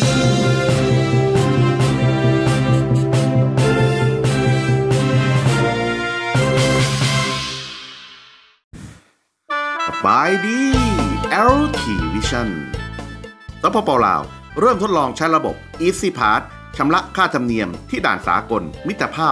บายดี LT Vision สปป.ลาวเริ่มทดลองใช้ระบบ Easy Pass ชำระค่าธรรมเนียมที่ด่านสากลมิตรภาพ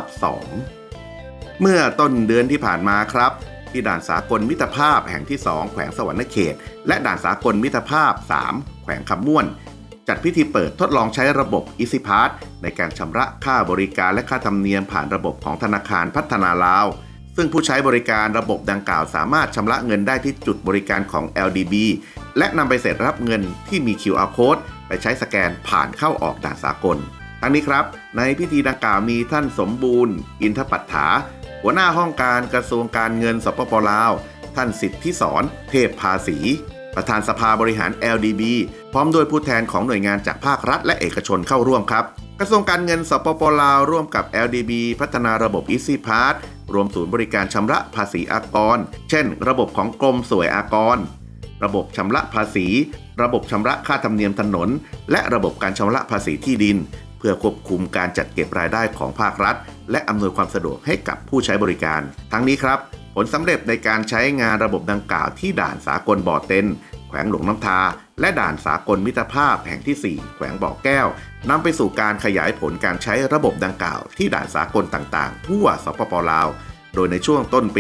2 เมื่อต้นเดือนที่ผ่านมาครับที่ด่านสากลมิตรภาพแห่งที่ 2 แขวงสวรรณเขตและด่านสากลมิตรภาพ 3 แขวงคำม่วนจัดพิธีเปิดทดลองใช้ระบบ Easy Pass ในการชำระค่าบริการและค่าธรรมเนียมผ่านระบบของธนาคารพัฒนาลาวซึ่งผู้ใช้บริการระบบดังกล่าวสามารถชำระเงินได้ที่จุดบริการของ LDB และนำใบเสร็จรับเงินที่มี QR Code ไปใช้สแกนผ่านเข้าออกด่านสากลทั้งนี้ครับในพิธีดังกล่าวมีท่านสมบูรณ์อินทปัฏฐาหัวหน้าห้องการกระทรวงการเงินสปป.ลาวท่านสิทธิสรเทพภาษีประธานสภาบริหาร LDB พร้อมด้วยผู้แทนของหน่วยงานจากภาครัฐและเอกชนเข้าร่วมครับกระทรวงการเงินสปป.ลาวร่วมกับ LDB พัฒนาระบบ Easy Pass รวมศูนย์บริการชำระภาษีอากรเช่นระบบของกรมสวยอากรระบบชำระภาษีระบบชำระค่าธรรมเนียมถนนและระบบการชำระภาษีที่ดินเพื่อควบคุมการจัดเก็บรายได้ของภาครัฐและอำนวยความสะดวกให้กับผู้ใช้บริการทั้งนี้ครับผลสำเร็จในการใช้งานระบบดังกล่าวที่ด่านสากลบ่อเต็นแขวงหลวงน้ำทาและด่านสากลมิตรภาพแห่งที่ 4 แขวงบ่อแก้วนำไปสู่การขยายผลการใช้ระบบดังกล่าวที่ด่านสากลต่างๆทั่วสปป.ลาวโดยในช่วงต้นปี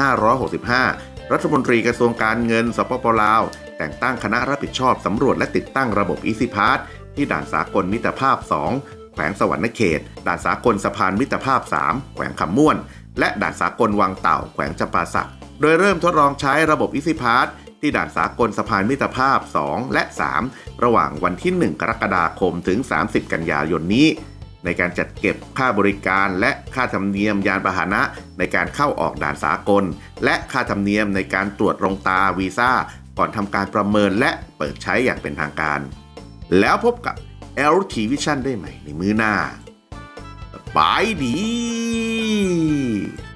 2565 รัฐมนตรีกระทรวงการเงินสปป.ลาวแต่งตั้งคณะรับผิดชอบสำรวจและติดตั้งระบบ Easy Pass ที่ด่านสากลมิตรภาพ 2 แขวงสวรรณเขตด่านสากลสะพานมิตรภาพ 3 แขวงคำม่วนและด่านสากลวังเต่าแขวงจำปาสักโดยเริ่มทดลองใช้ระบบ Easy Pass ที่ด่านสากลสะพานมิตรภาพ 2 และ 3 ระหว่างวันที่ 1 กรกฎาคมถึง 30 กันยายนนี้ในการจัดเก็บค่าบริการและค่าธรรมเนียมยานพาหนะในการเข้าออกด่านสากลและค่าธรรมเนียมในการตรวจลงตาวีซ่าก่อนทำการประเมินและเปิดใช้อย่างเป็นทางการแล้วพบกับ LT Vision ได้ใหม่ในมื้อหน้าบายดี